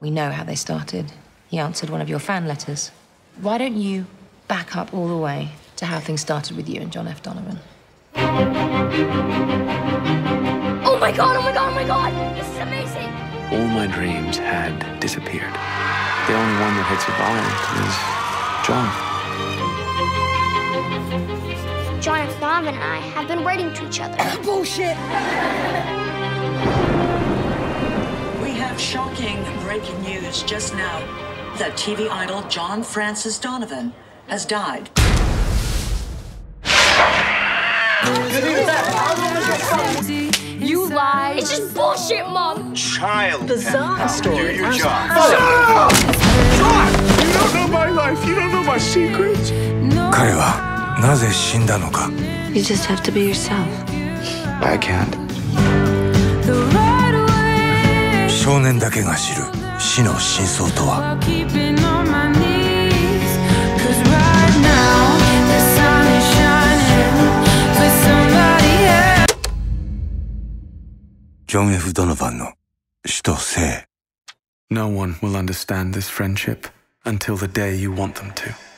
We know how they started. He answered one of your fan letters. Why don't you back up all the way to how things started with you and John F. Donovan? Oh my god, oh my god, oh my god! This is amazing! All my dreams had disappeared. The only one that had survived was John. John F. Donovan and I have been writing to each other. Bullshit! We have shocking breaking news just now that TV idol John Francis Donovan has died. You lied. It's just bullshit, Mom. Child. Bizarre story. Do your job. John! You don't know my life. You don't know my secrets. 彼はなぜ死んだのか You just have to be yourself. I can't. 少年だけが知る死の真相とはジョン・ F ・ドノバンの死と生 No one will understand this friendship until the day you want them to.